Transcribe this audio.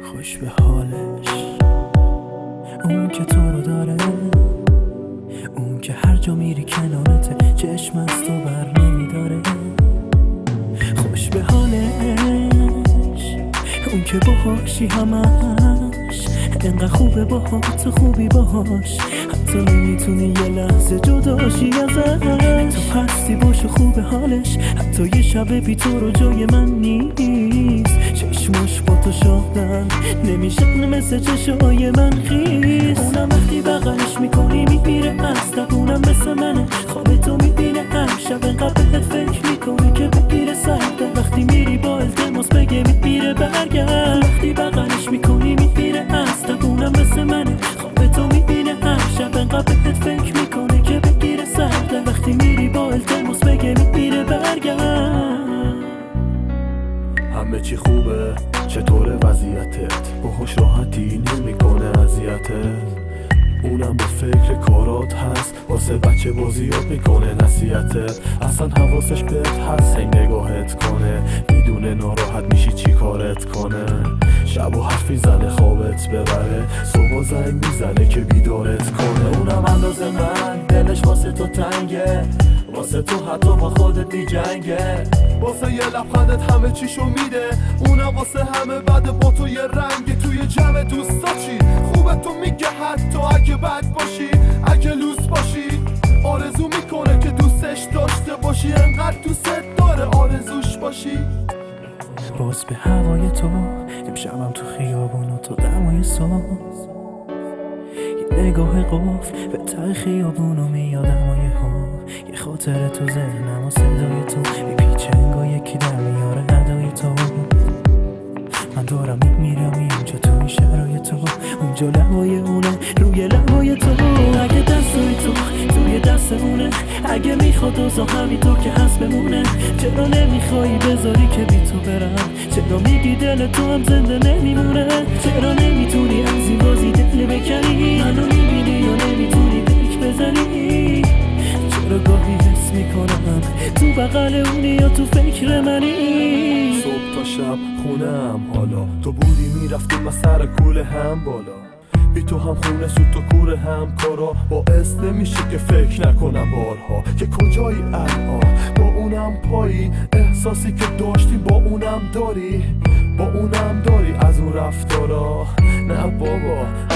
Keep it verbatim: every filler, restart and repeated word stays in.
خوش به حالش، اون که تو رو داره، اون که هر جا میری کنارته، چشم از تو بر نمیداره. خوش به حالش، اون که باهاشی همش، انقدر خوبه باهات و خوبی باهاش، حتی نمیتونی یه لحظه جداشی ازش. تو هستی باشه خوبه حالش، حتی یه شب بی تو رو جای من نیست. چشماش با تو شاهدن نمیشن مثل چشای من خیز. اونم وقتی بغلش میکنی میمیره از تب، اونم مثل منه خواب تو میبینه هر شب، انقدر بهت فکر میکنه که بگیره سرده. وقتی میری با التماس بگه میمیره برگرد، وقتی بغلش میکنی میمیره از تب، اونم مثل منه خواب تو میبینه هر شب، انقدر بهت فکر میکنه که بگیره سرده. وقتی میری با التماس بگه میمیره برگرد. همه چی خوبه، چطوره وضعیتت؟ باهاش راحتی نمیکنه اذیتت؟ اونم به فکر کارات هست، واسه بچه بازیات میکنه نصیحتت. اصلا حواسش بهت هست، هی نگاهت کنه، میدونه ناراحت میشی چی کارت کنه. شب و حرف میزنه خوابت ببره، صبح زنگ میزنه که بیدارت کنه. اونم اندازه من دلش واسه تو تنگه، واسه تو حتی با خودت میجنگه. واسه یه لبخندت همه چیشو میده، اونم واسه همه بعد با تو یه رنگه. توی جمع دوستا چی خوبه تو میگه، حتی اگه بد باشی، اگه لوس باشی. آرزو میکنه که دوستش داشته باشی، انقدر دوست داره آرزوش باشی. باز به هوای تو امشبم تو خیابون و تو دمای صبح، یه نگاه قفل به ته خیابونو میادم و یه ها یه خاطر تو ذهنم و صدای تو میپیچه انگار یکی در میاره ندای تو. من دارم میمیرم اینجا تو این شرای تو، اونجا لبای اونه روی لبای تو. اگه دستای تو توی دستمونه، اگه میخواد اوزا همینطور که هست بمونه، چرا نمیخوایی بذاری که بی تو برم؟ چرا میگی دل تو هم زنده نمیمونه؟ چرا نمیتونی از این بازی دل بکنی؟ منو میبینی یا نمیتونی پیک بزنی؟ چرا گاهی حس میکنم تو بغل اونی یا تو فکر منی؟ صبح تا شب خونم حالا، تو بودی میرفتیم از سر کوله هم بالا. بی تو هم خونه سود تو کوره هم کارا، باعث نمیشه که فکر نکنم بارها که کجایی الان با اونم پایی. احساسی که داشتیم با اونم داری، با اونم داری از اون رفتارا. نه بابا